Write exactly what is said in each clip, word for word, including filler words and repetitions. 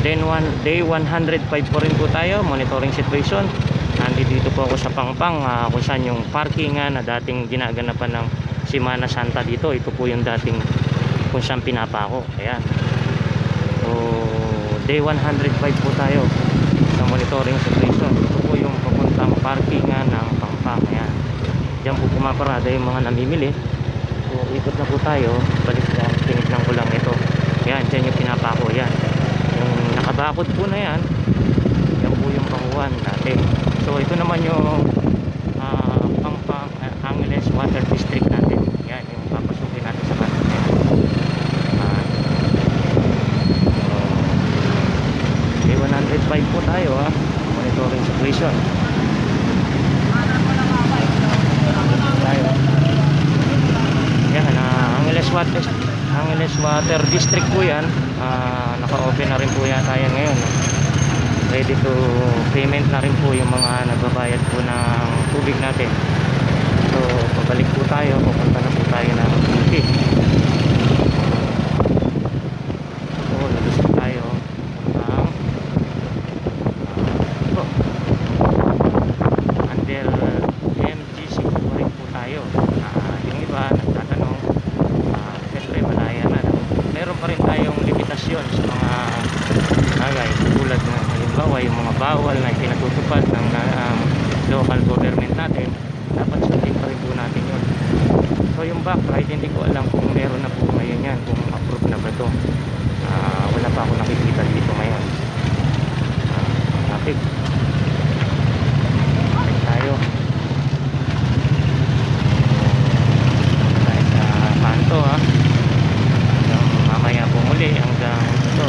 then one, day one hundred five po rin po tayo, monitoring situation. Nandito po ako sa Pangpang, uh, kung saan yung parkingan na dating ginaganapan ng Semana Santa dito. Ito po yung dating kung saan pinapako. Ayan. So, day one hundred five po tayo sa monitoring situation. Ito po yung papuntang parkingan ng Pangpang. Ayan. Diyan po pumaparada yung mga namimili. So, ikot na po tayo. Balik na, tinignan ko lang ito. Ayan, dyan yung pinapako. Ayan. Yung nakabakod po na yan. Yan po yung panguhan natin. So, ito naman yung uh, Pangpang uh, Angeles Water District natin. Ayan, yung papasukin natin sa kanan. Uh, so, day one hundred five po tayo ha. Monitoring situation. Tayo. Yan, uh, Angeles Water Angeles Water District po yan. Uh, naka-open na rin po yata yan ngayon. Ready to payment na rin po yung mga nagbabayad po ng tubig natin. So, pabalik po tayo. Pupunta na po tayo ng T. So, nalus po tayo. Puntang ito. Under M G C po rin po tayo. Uh, yung iba, nagtatanong. Uh, Siyempre, malaya na. Meron pa rin tayong limitasyon sa mga bagay. Tulad na halimbawa yung mga bawal na pinatutupad ng um, local government natin, dapat sundin pa rin po natin yun. So yung backlight, hindi ko alam kung meron na po ngayon yan, kung approve na ba ito. Uh, wala pa ako nakikita dito ngayon. Uh, traffic. Traffic tayo. Tayo sa kanto ha. Hanggang mamaya po muli, hanggang ito.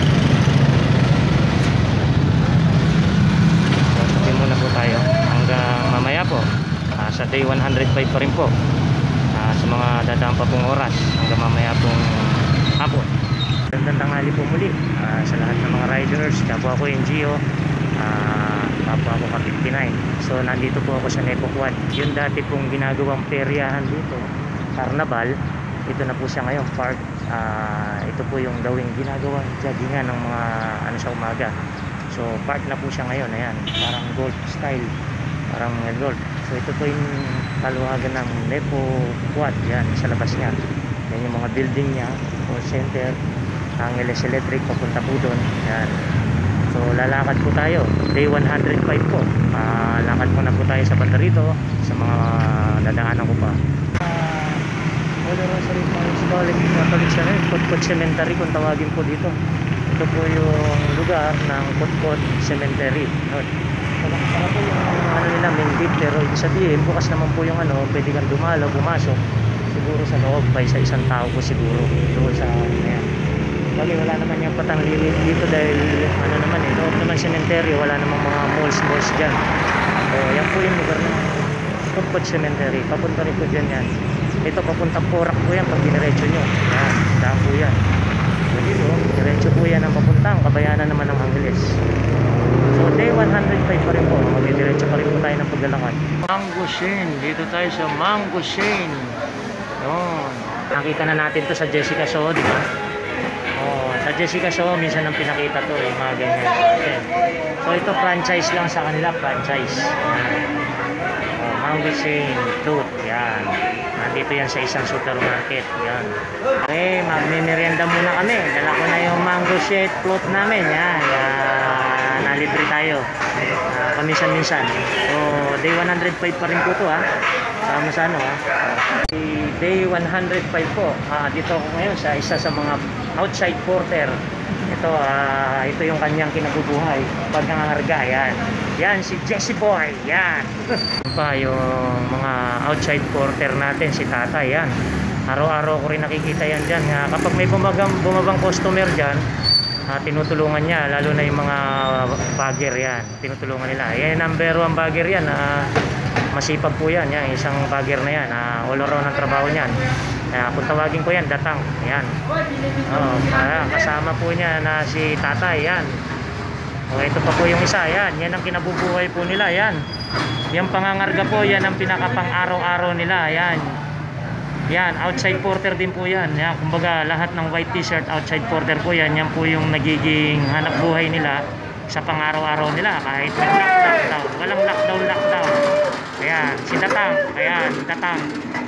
Muna po tayo hanggang mamaya po uh, sa day one hundred five pa rin po uh, sa mga dadaan pa pong oras hanggang mamaya pong hapon. Gandang tanghali po muli uh, sa lahat ng mga riders. Kapwa ako N G O, uh, kapwa ako Ka fifty-nine. So nandito po ako sa Nepo Quad. Yung dati pong ginagawang peryahan dito, Carnival, ito na po siya ngayon, park. Uh, ito po yung gawing ginagawang joggingan ng mga ano sa umaga. So park na po siya ngayon. Ayan, parang golf style, parang golf. So ito po yung kaluwagan ng Nepo Quad. Yan, sa labas niya. Yan yung mga building niya, call center, Angeles Electric, papunta po doon. Yan. So lalakad po tayo, day one hundred five po. uh, Lakad po na po tayo sa banda rito, sa mga dadaanan ko pa. uh, Holy Rosary Catholic Kutkut Cemetery kung tawagin po dito. Ito po yung lugar ng Kutkut Cemetery. Saka po yung ano nila, main gate, pero ibig sabihin bukas naman po yung ano, pwede kang dumalaw, pumasok siguro sa loob pa sa isang tao po siguro doon sa ano yan. Bali wala naman yung patanglimit dito dahil ano naman eh, loob naman cemetery, wala namang mga malls malls dyan. So yan po yung lugar ng Kutkut Cemetery. Papunta rin po dyan yan. Ito papuntang Porac po yan pag diniretso nyo. Yan, daan po yan. So dito, diretso po yan ang papuntang Kabayanan naman ng Angeles. So day one hundred five pa rin po. Magdidiretso pa rin po tayo ng paglalakad. Mango Shane. Dito tayo sa Mango Shane. Yun. Nakita na natin to sa Jessica Soho, di ba? Oh, sa Jessica Soho, minsan ang pinakita to eh, mga ganyan. Okay. So ito franchise lang sa kanila, franchise. Oh, Mango Shane Fruit. Yan. Nandito yan sa isang supermarket. Yan. Okay, magme-merienda muna kami. Dala ko na yung Mango Shake Fruit namin. Yan. Yan. Nalibre tayo. Uh, paminsan-minsan. So, day one hundred five pa rin po to ha. Sama sa ano ha. Uh, day one hundred five po. Uh, dito ako ngayon sa isa sa mga outside porter. Ito, uh, ito yung kanyang kinabubuhay. Pag nangangarga, yan. Yan, si Jesse Boy. Yan. Pa yung mga outside porter natin, si Tata. Yan. Araw-araw ko rin nakikita yan dyan. Uh, kapag may bumabang, bumabang customer dyan, uh, tinutulungan niya. Lalo na yung mga bagger yan. Tinutulungan nila. Yan, number one bagger yan. Uh, masipag po yan. Yan, isang bagger na yan. Uh, all around ang trabaho niyan. Uh, kung tawagin ko yan, Datang. Yan. Oh, uh, kasama po niya na si Tatay. Yan. Oh, ito pa po yung isa. Yan. Yan ang kinabubuhay po nila. Yan. Yan pangangarga po. Yan ang pinakapang araw-araw nila. Yan. Yan, outside porter din po yan. Yan, kumbaga lahat ng white t-shirt, outside porter po yan. Yan po yung nagiging hanap buhay nila sa pang-araw-araw nila. Kahit may lockdown, walang lockdown, lockdown. Ayan, si Tatang. Ayan, si Tatang.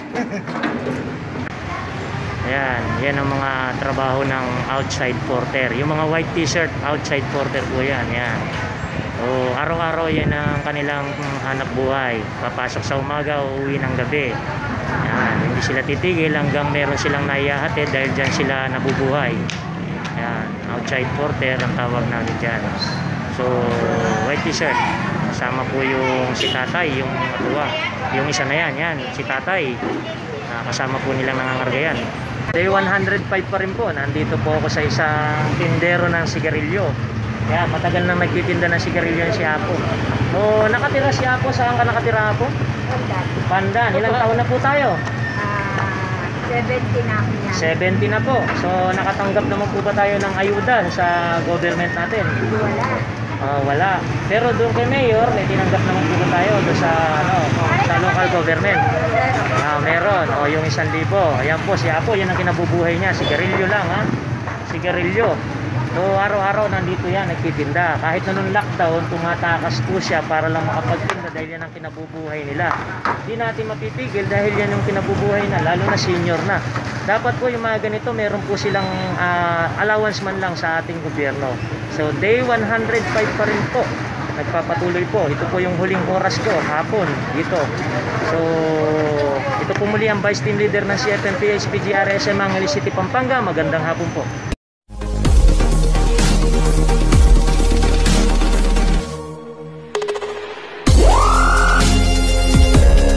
Ayan, yan ang mga trabaho ng outside porter. Yung mga white t-shirt, outside porter po yan. Ayan. O, araw-araw yan ang kanilang hanap buhay. Papasok sa umaga, uuwi ng gabi. Yan, hindi sila titigil hanggang meron silang naihahatid dahil dyan sila nabubuhay. Yan, outside porter ang tawag namin dyan. So, white t-shirt. Kasama po yung si Tatay, yung matuwa. Yung isa na yan, yan, si Tatay. Uh, kasama po nilang nangangargayan. Day one hundred five pa rin po. Nandito po ako sa isang tindero ng sigarilyo. Kaya matagal nang nagtitinda ng sigarilyo si Apo. O, nakatira si Apo. Saan ka nakatira, Apo? Pandan. Pandan. Ilang taon na po tayo? Ah, seventy na ako yan. seventy na po. So, nakatanggap naman po ba tayo ng ayuda sa government natin? Wala. Uh, wala. Pero doon kay Mayor, may tinanggap naman po ba tayo doon sa, ano, sa local government? Ah, meron. O, yung isang libo. Ayan po, si Apo, yan ang kinabubuhay niya. Sigarilyo lang, ha? Sigarilyo. So, araw-araw nandito yan, nagtitinda. Kahit na nung lockdown, tumatakas po siya para lang makapagtinda dahil yan ang kinabubuhay nila. Hindi natin mapipigil dahil yan yung kinabubuhay na, lalo na senior na. Dapat po yung mga ganito, meron po silang uh, allowance man lang sa ating gobyerno. So, day one hundred five pa rin po. Nagpapatuloy po. Ito po yung huling oras ko, hapon, dito. So, ito po muli ang Vice Team Leader ng C F M P H P G R S M Angeles City, Pampanga. Magandang hapon po.